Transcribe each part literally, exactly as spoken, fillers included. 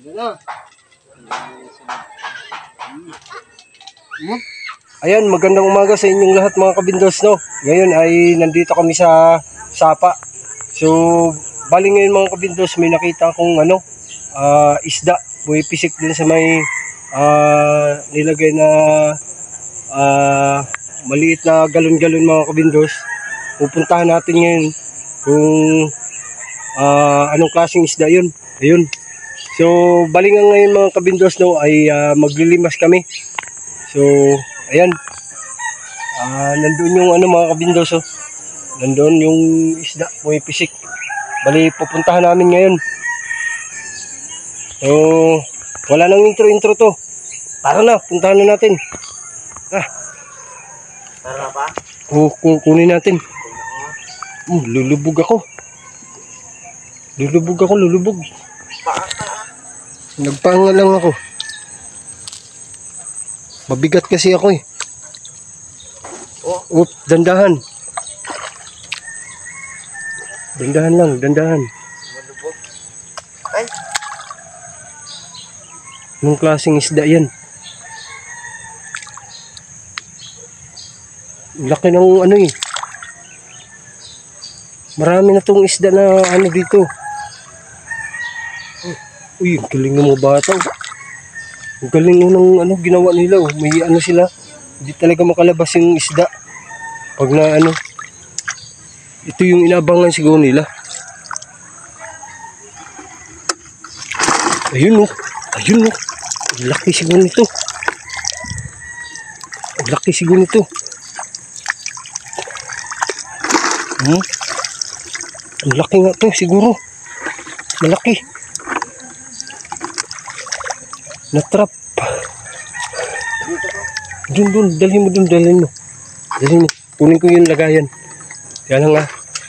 Ayan, magandang umaga sa inyong lahat mga kabindos, no? Ngayon ay nandito kami sa Sapa. So, bali ngayon mga kabindos, may nakita akong ano, uh, isda. Bumipisik din sa may uh, nilagay na uh, maliit na galon-galon mga kabindos. Pupuntahan natin ngayon kung uh, anong klaseng isda yun. Ayun. So, bali nga ngayon mga kabindos, no, ay uh, maglilimas kami. So, ayan. Ah, nandoon yung ano mga kabindos, oh. Nandoon yung isda, pumipisik. Bali, pupuntahan namin ngayon. So, wala nang intro-intro to. Tara na, puntahan na natin. Ah. Tara pa? Kukunin natin. Uh, lulubog ako. Lulubog ako, lulubog. Nagpaanga lang ako. Mabigat kasi ako eh. Oh, dandahan. Dandahan lang, dandahan. Malubog. Ay. Anong klaseng isda yan? Laki ng ano eh. Marami na tong isda na ano dito. Uy, galing ng mga bata. Ang galing ng ano ginawa nila, oh. May ano sila, hindi talaga makalabas yung isda pag na ano. Ito yung inabangan siguro nila. Ayun, oh. Ayun, oh. Ang laki siguro nito. Ang laki siguro nito. Hmm? Ang laki nga to siguro. Malaki. Na-trap. Dun, dun, dalhin mo dun, dalhin mo. Dalhin mo. Kunin ko yung lagayan. Kaya lang ah.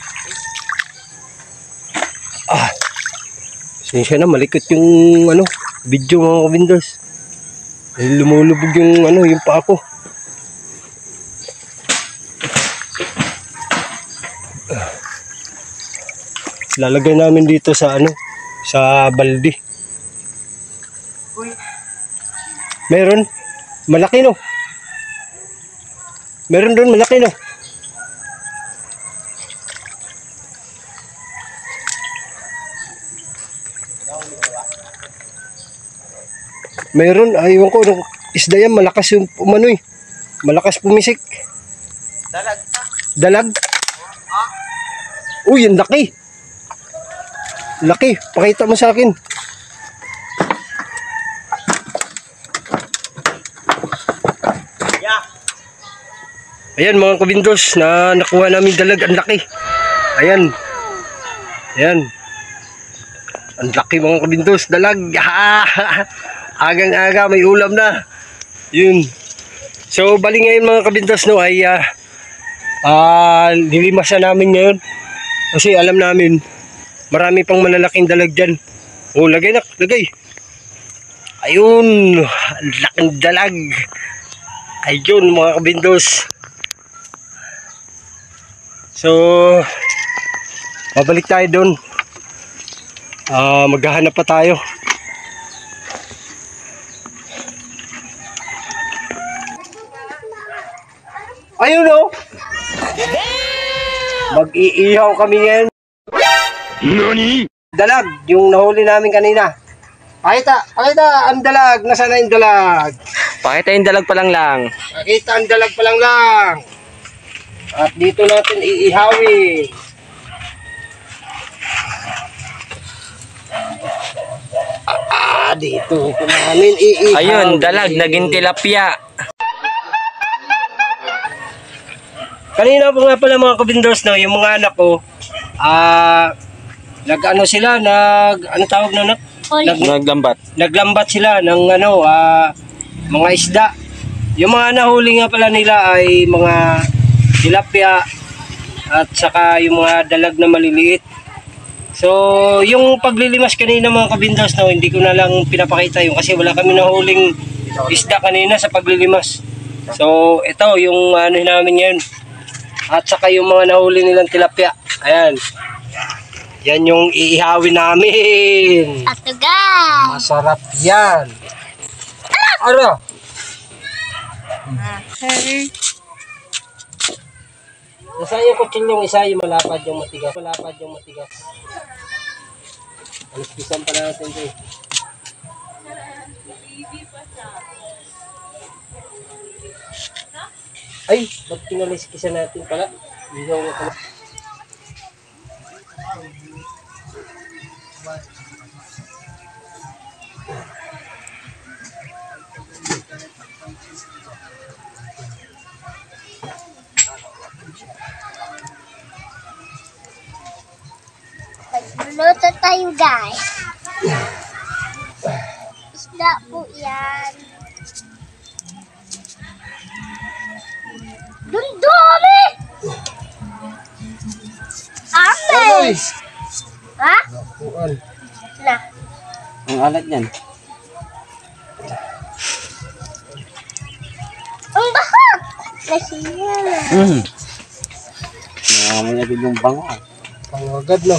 Ah. Sinsya na, malikot yung ano, video mga kabindos. Lumulubog yung ano, yung paa ko. Ah. Lalagay namin dito sa ano, sa balde. Meron, malaki no. Meron doon, malaki no. Meron, ayun ko, isda yan, malakas yung umano eh. Malakas pumisik. Dalag pa. Dalag? Uy, ang laki. Laki, pakita mo sa akin. Ayan mga kabindos, na nakuha namin dalag, ang laki. Ayan. Ayan. Ang laki mga kabindos, dalag. Agang-aga, may ulam na. Yun. So, bali ngayon mga kabindos, no, ay uh, uh, nilimasan namin ngayon. Kasi alam namin, marami pang malalaking dalag dyan. O, lagay na, lagay. Ayun, ang laking dalag. Ayun mga kabindos. So, babalik tayo doon. Uh, maghahanap pa tayo. Ayun o. Mag-iihaw kami ngayon. Nani? Dalag, yung nahuli namin kanina. Pakita, pakita ang dalag. Nasaan na yung dalag? Pakita yung dalag pa lang lang. Pakita ang dalag pa lang lang. At dito natin iihawin. Ah, dito namin iihawin. Ayun, dalag, naging tilapia. Kanina po nga pala mga kabindos, no, yung mga anak ko, ah, nag-ano sila, nag, ano tawag na, nag, Naglambat. naglambat sila ng ano, ah, mga isda. Yung mga nahuli nga pala nila ay mga tilapia at saka yung mga dalag na maliliit. So, yung paglilimas kanina mga kabindos, no, hindi ko na lang pinapakita yung kasi wala kami nahuling isda kanina sa paglilimas. So, ito yung ano namin ngayon. At saka yung mga nahuli nilang tilapia. Ayan. Yan yung iihawin namin. Atuga. Masarap yan. Ara. Nasa yung kutsilyo isa, yung malapad yung matigas. Malapad yung matigas. Alispisan pa natin ito eh. Ay, ba't pinaliskisan natin pala? Ilaw na pala. Magluluto tayo guys. Isda po yan. Dundumi! Amen! Ha? Nakuan. Na. Ang alat yan. Ang bahag! Nasiya. Hmm. Nangamoy agad yung bango. Pangagad no.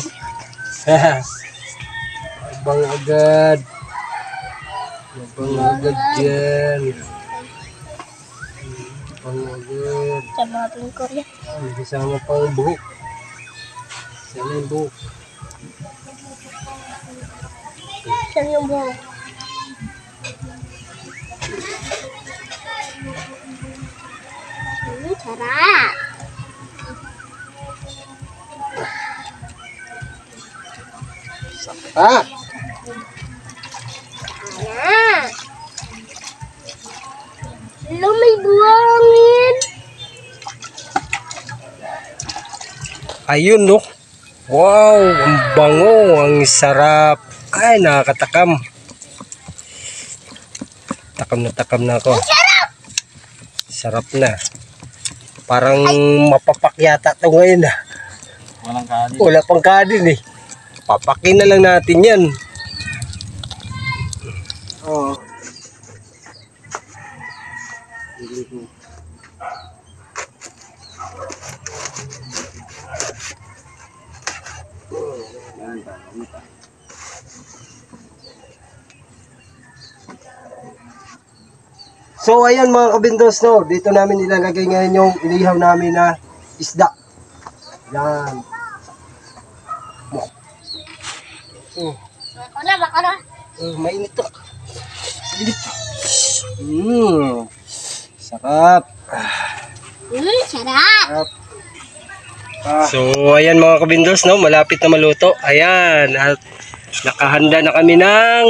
Bang agad. Bang agad yan. Bang agad. Samatin ko yan. May kasama pang buhok. Sana yung buhok. Saan yung buhok? Hmm, sarap. Ah! Ayan. Hello, may buwangin. Ayun no. Wow, ang bango, ang sarap. Ay, nakakatakam. Takam na takam na ako. Sarap! Sarap na. Parang mapapak yata ito ngayon ah. Walang kanin. Wala pang kanin eh. Papakin na lang natin yan. Oo. So ayan mga kabindos no, dito namin ilalagay ngayon yung inihaw namin na isda. Yan. Oh, Bako na, bako na. oh mainit to. Mainit. Mmm. Sarap. Hmm, sarap. Sarap. Ah. So ayan mga kabindos no, malapit na maluto. Ayan, at nakahanda na kami ng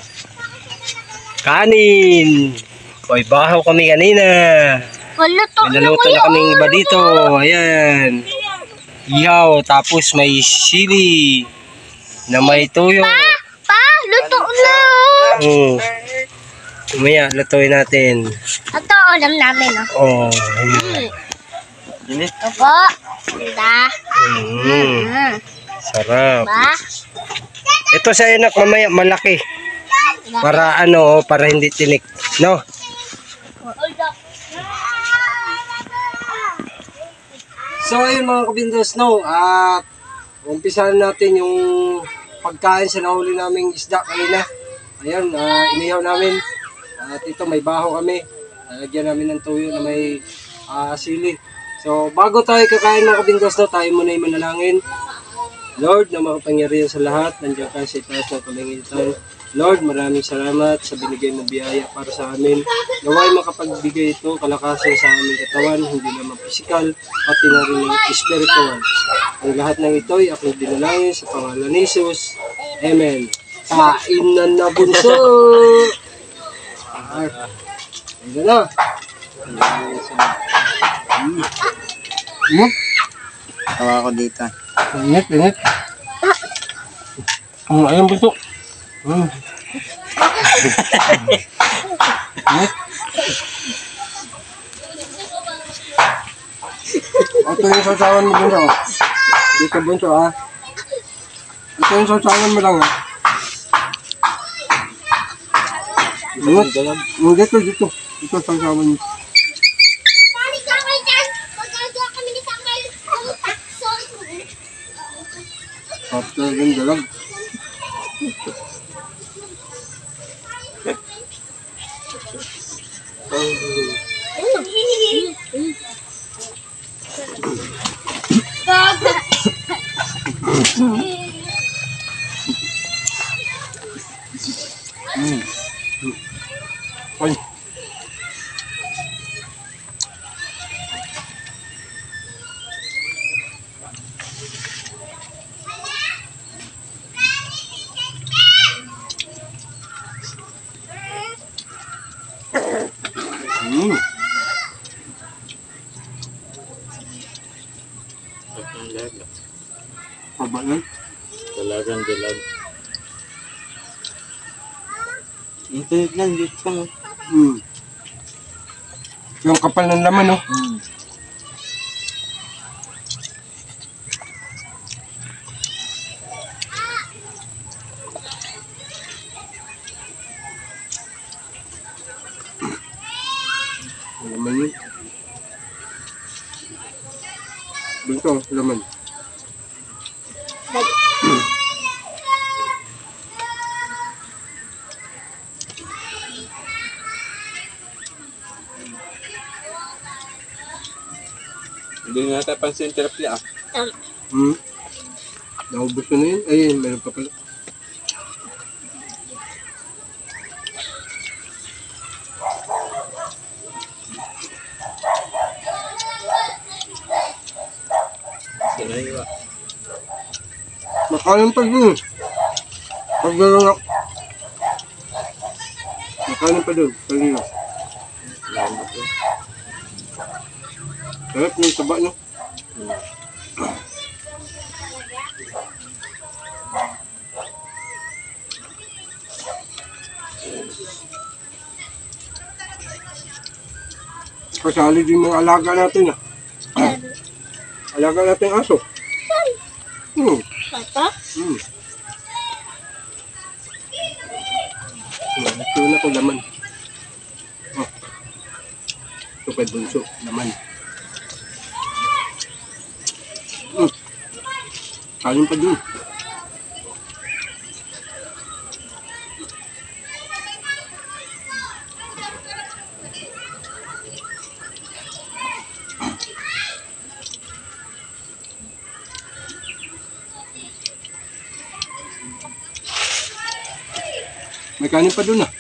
kanin. Hoy, bahaw kami kanina. Maluto na Naluto na kaming iba dito. Ayan. Ihaw, tapos may sili na may tuyo. Pa, luto na. Oh. Umaya, lutuin natin. Ito, ulam namin, oh. Oh, ayan. Init. Ito po. Ganda. Mm, Hmm. sarap. Ba? Ito sa anak mamaya malaki. Para ano, para hindi tinik. No? So ayun mga kabindos, no, at umpisahan natin yung pagkain sa nahuli naming isda kanina. Ayun, ah, inihaw namin. At ito may baho kami. Lalagyan namin ng tuyo na may ah, sili. So bago tayo kakain mga kabindos, no, tayo muna yung manalangin. Lord, na makapangyarihan sa lahat, nandiyan ka sa itaas ng kalangitan. Lord, maraming salamat sa binigay mong biyaya para sa amin. Naway makapagbigay ito kalakasan sa aming katawan, hindi lamang pisikal, pati na rin ng spiritual. Ang lahat ng ito ay aking dinalangin sa pangalan ni Jesus. Amen. Kain na na bunso! Ah, ayun na. Hmm. Hmm? Tawa ko dito. Init, init. Hmm, ayun bunso. Hmm. Init. Ito yung sasawan mo bunso. Dito bunso ah. Ito yung sasawan mo lang ah. Init. Dito, dito. Ito sasawan mo. Mami, kamay dyan. Pagkagawa kami ni Samuel, ang takso. Tapos Talagang dalag. Mm. Ay. Mm. Haba yan. Talagang dilag. Internet lang, dito pa mo. Mm. Yung kapal ng laman, no? Hmm. Laman yun. Dito, laman. Hindi nga tayo pansin therapy ah. Um, Hmm. Naubos ko na yun. Ayun, meron pa pala. Sinaiwa. Makalim pa dun. Pag gano'n makalim pa dun. Kanina. Lambot eh. Sarap yung taba, no? Hmm. Kasali din mga alaga natin, ah. Alaga natin yung aso. Hmm. Papa? Hmm. Hmm. Ito na ko laman. Oh. Ito kay bunso. Laman. Hmm. Kalim pa dun. May kanin pa dun, ah.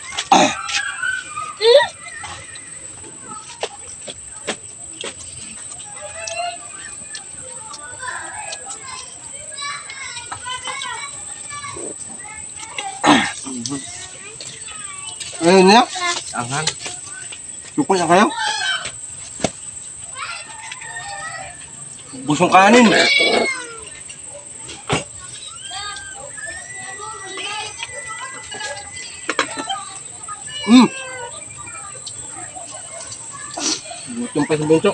Ayun niya. Anghang. Sukol na kayo. Busong kanin. Hmm. Gutom pa si Bencho.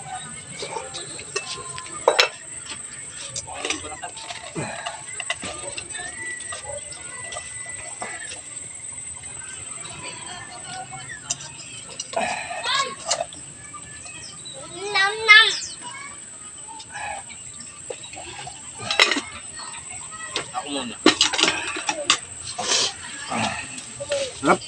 Nam nam. Ako muna. Sarap.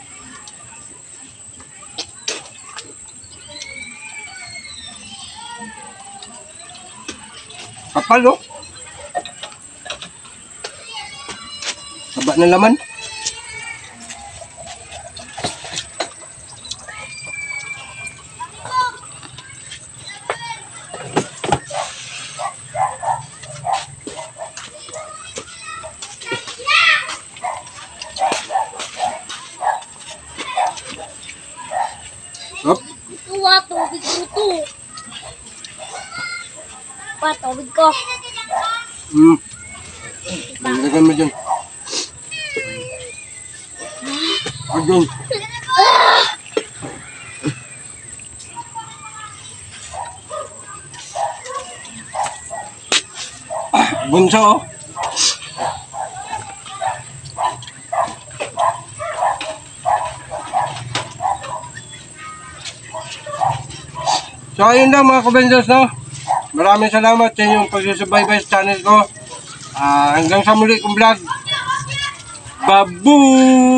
Kapal, no? Taba ng laman. Sarap. Tuwa, tubig ko to. Pa, tubig ko. Hmm. Lagyan mo dyan. Agong. Bunso, oh. So ayun lang mga kabendors, no? Maraming salamat sa inyong pagsusubaybay sa channel ko. Ah, hanggang sa muli kong vlog. Babu!